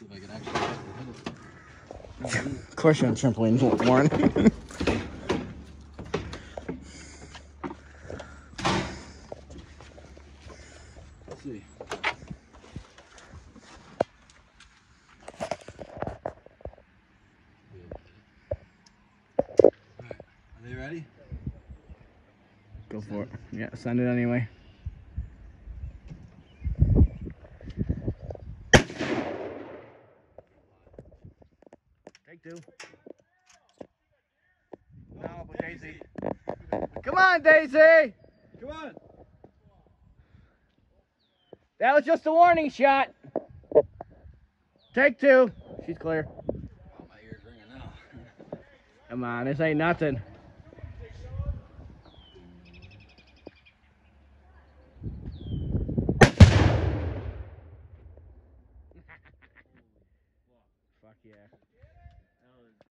See if I can actually hit it. Of course you're on trampoline, Warren. Let's see. Alright, are they ready? Go for it. Yeah, send it anyway. Take two. No, but Daisy. Come on, Daisy! Come on! That was just a warning shot. Take two. She's clear. Oh, my ear's ringing now. Come on, this ain't nothing. Fuck yeah.